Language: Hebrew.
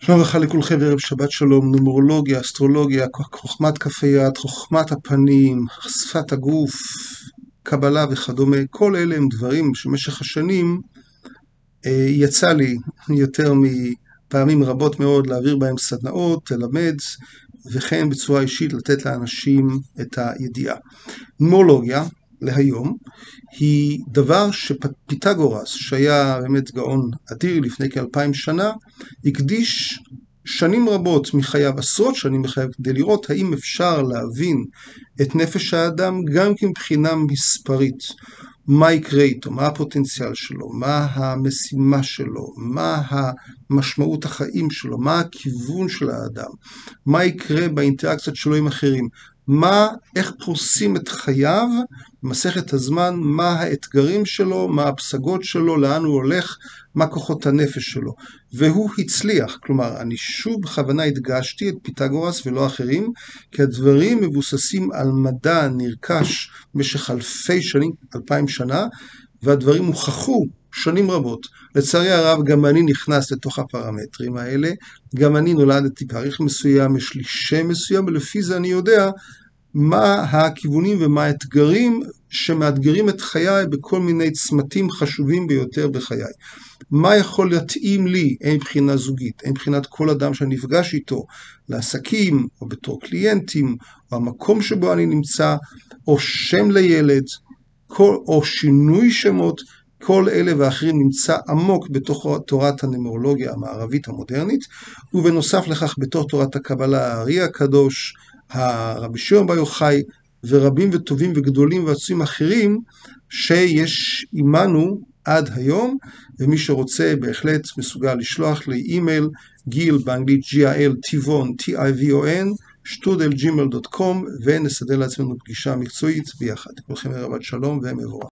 שלום לך לכולכם וערב שבת שלום. נומרולוגיה, אסטרולוגיה, חוכמת כף היד, חוכמת הפנים, שפת הגוף, קבלה וכדומה, כל אלה הם דברים שבמשך השנים יצא לי יותר מפעמים רבות מאוד להעביר בהם סדנאות, ללמד, וכן בצורה אישית לתת לאנשים את הידיעה. נומרולוגיה להיום היא דבר שפיתגורס, שהיה באמת גאון אדיר לפני כ2000 שנה, הקדיש שנים רבות מחייו, עשרות שנים מחייו, כדי לראות האם אפשר להבין את נפש האדם גם מבחינה מספרית. מה יקרה איתו, מה הפוטנציאל שלו, מה המשימה שלו, מה המשמעות החיים שלו, מה הכיוון של האדם, מה יקרה באינטראקציות שלו עם אחרים, איך פורסים את חייו במסכת הזמן, מה האתגרים שלו, מה הפסגות שלו, לאן הוא הולך, מה כוחות הנפש שלו. והוא הצליח, כלומר, אני שוב בכוונה הדגשתי את פיתגורס ולא אחרים, כי הדברים מבוססים על מדע נרכש במשך אלפי שנים, 2000 שנה, והדברים הוכחו שנים רבות. לצערי הרב, גם אני נכנס לתוך הפרמטרים האלה, גם אני נולדתי תאריך מסוים, יש לי שם מסוים, ולפי זה אני יודע מה הכיוונים ומה האתגרים שמאתגרים את חיי בכל מיני צמתים חשובים ביותר בחיי. מה יכול להתאים לי, אין מבחינה זוגית, אין מבחינת כל אדם שאני נפגש איתו, לעסקים, או בתור קליינטים, או המקום שבו אני נמצא, או שם לילד, או שינוי שמות, כל אלה ואחרים נמצא עמוק בתוך תורת הנומרולוגיה המערבית המודרנית, ובנוסף לכך בתוך תורת הקבלה הארי הקדוש, הרבי שמעון בר יוחאי, ורבים וטובים וגדולים ועצומים אחרים שיש עמנו עד היום, ומי שרוצה בהחלט מסוגל לשלוח לי אימייל, גיל באנגלית GIL, טיבון, TIVON, שטודל@gmail.com, ונסדר לעצמנו פגישה מקצועית ביחד. כולכם ערב שלום ומבורך.